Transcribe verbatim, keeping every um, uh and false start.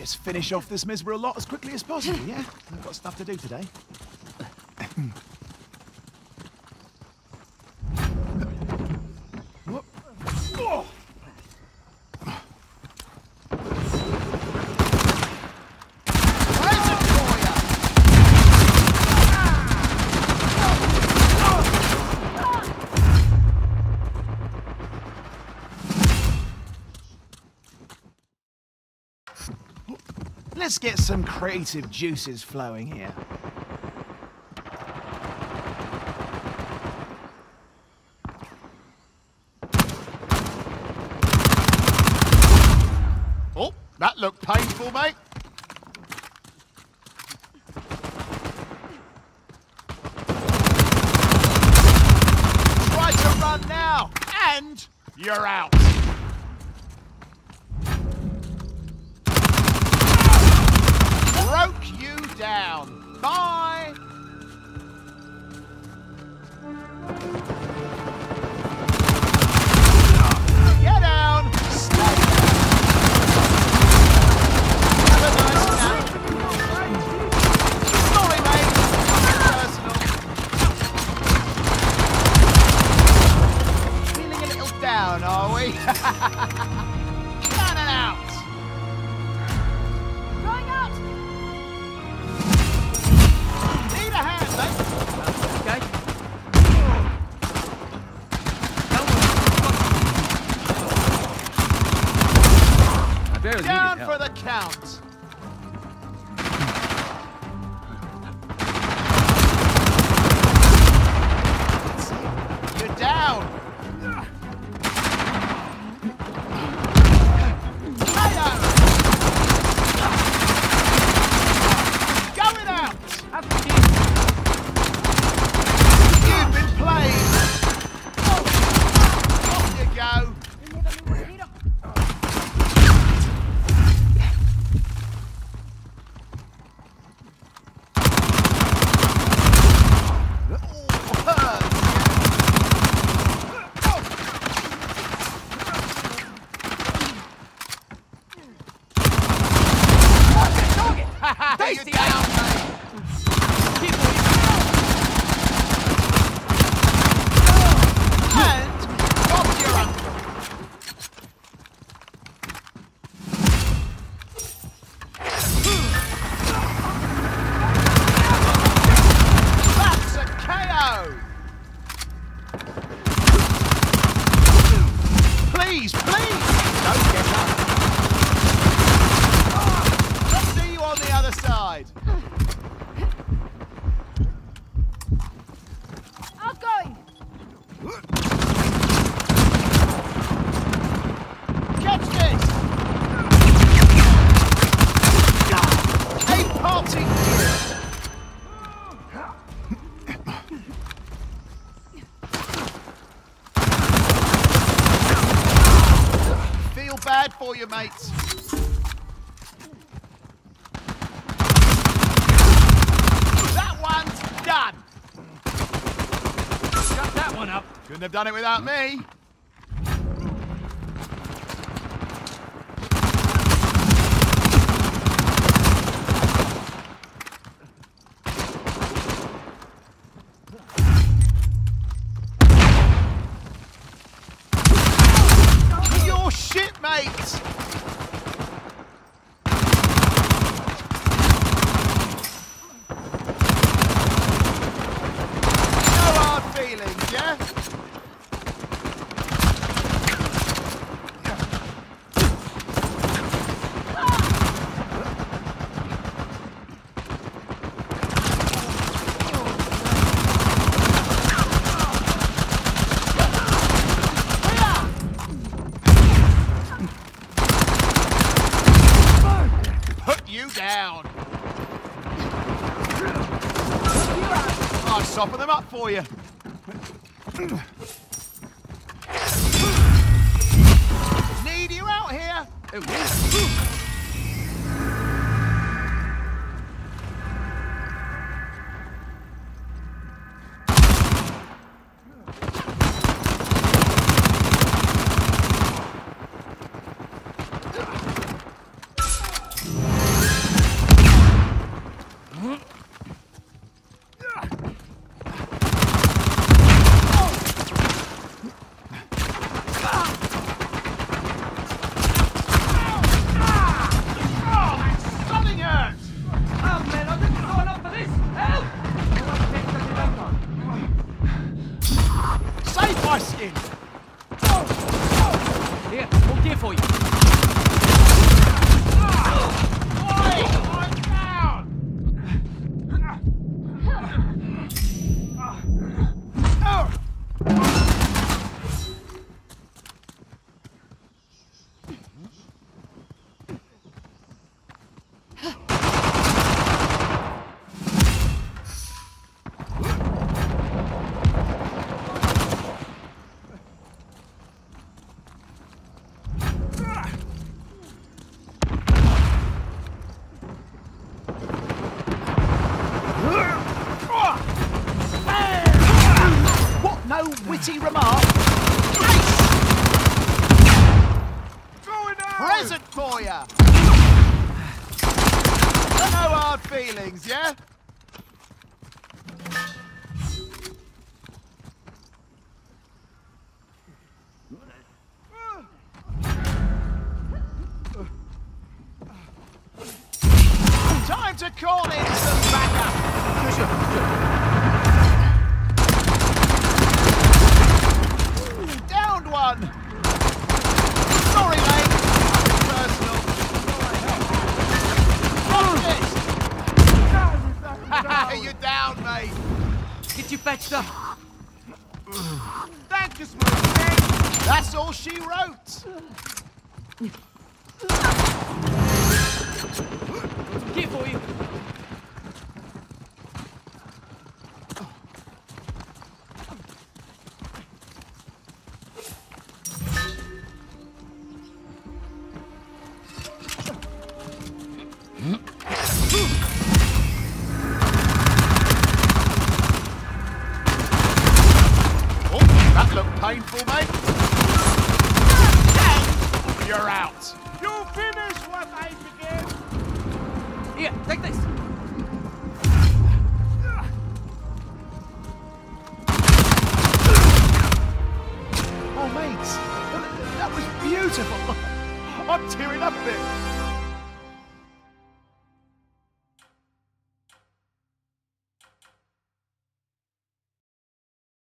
just finish off this miserable lot as quickly as possible, yeah? I've got stuff to do today. Oh. Let's get some creative juices flowing here. Oh, that looked painful, mate. Try to run now, and you're out. Broke you down. Bye. Get down. Stay down. Have a nice nap. Sorry, mate. Personal. Feeling a little down, are we? Down and out. Down for the count. You're down. Going out. You've been played. Off you go. You're down, mate. And off your uncle. That's a K O. Please, please, don't get up. On the other side. I'm going. Catch this. A party. Feel bad for you, mates. Done. Shut that one up. Couldn't have done it without me. You're shit, mate. Feelings, yeah? Put you down. I'll soften them up for you. Need you out here. Ooh. my skin. Here, more gear for you. Oi! I'm down! What? No witty remark? Present for ya! No hard feelings, yeah? Time to call in some backup! Ooh, downed one! Sorry, mate. Personal. Watch this! You're down, mate. Get you patched up. Thank you, Smokey. That's all she wrote. Gear for you. Oh, that looked painful, mate. And you're out. You finish what I began. Here, take this. Oh, mate, that was beautiful. I'm tearing up a bit.